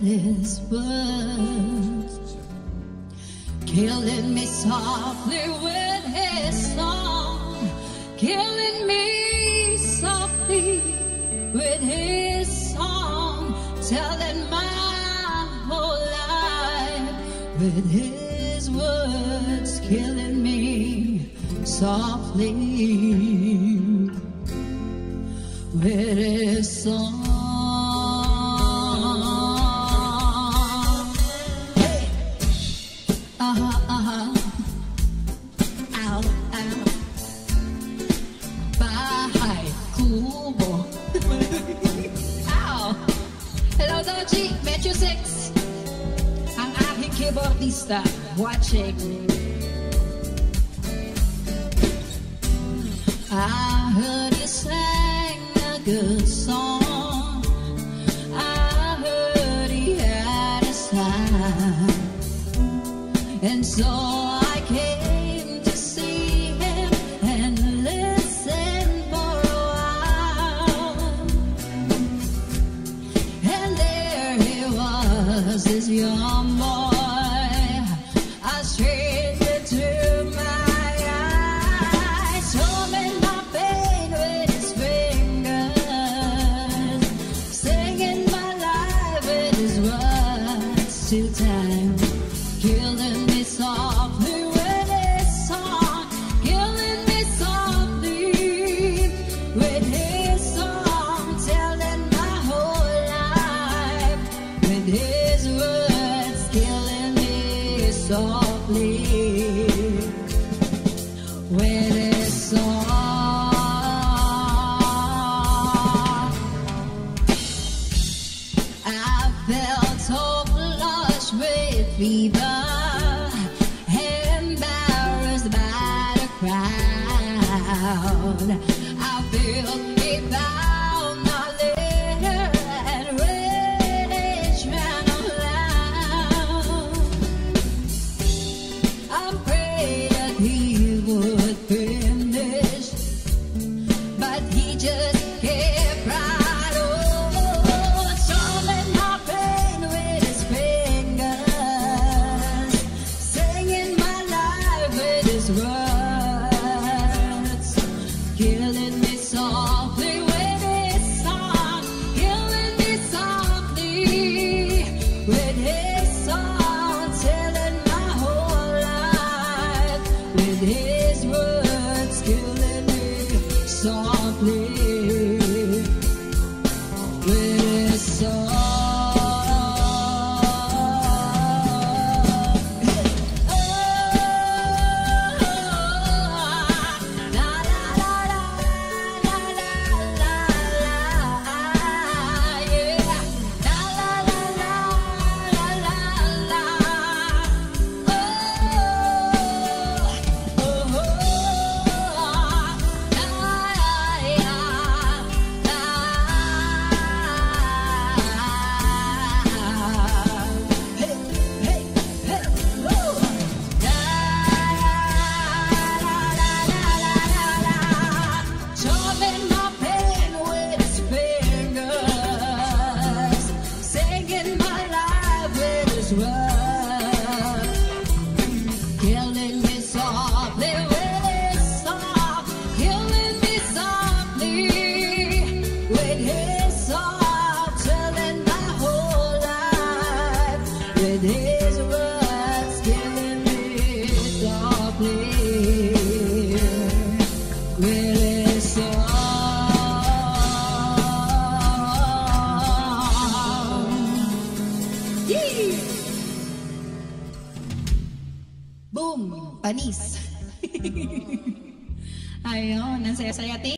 with his words, killing me softly with his song, killing me softly with his song, telling my whole life with his words, killing me softly with his song. Hey, ow, ow, bye, kubo. Ow. Hello, Doji, Metro 6. Ang aking keyboardista watching. I heard you sang a good song. I heard he had a sign, and so I came to see him and listen for a while. And there he was, this young boy, a stranger to my two times, killing me softly with his song, killing me softly with his song, telling my whole life with his words, killing me softly with his song. I felt so with fever, embarrassed by the crowd. I feel he found my letter and rage ran aloud. I prayed that he would finish, but he just kept right on. Words, killing me softly with his song, killing me softly with his song, telling my whole life with his words, killing me softly with his song. Killing me softly with his song, killing me softly with his song, telling my whole life with his words, killing me softly with his song. Boom! Panis! Ayun, ang saya-saya.